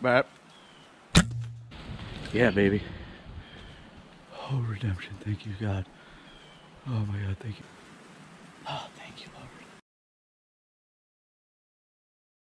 Bap. Yeah, baby. Oh, redemption. Thank you, God. Oh, my God. Thank you. Oh, thank you, Lord.